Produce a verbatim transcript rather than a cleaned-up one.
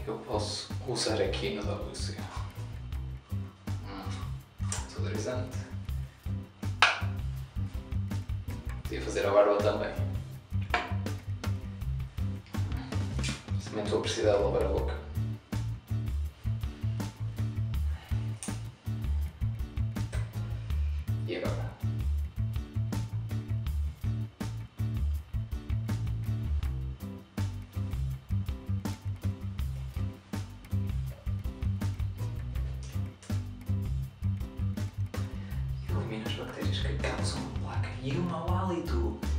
que eu posso usar aqui no W C? Hum, desodorizante. Podia fazer a barba também. Também estou a precisar de lavar a boca. E agora? Elimina as bactérias que causam a placa e o mau hálito.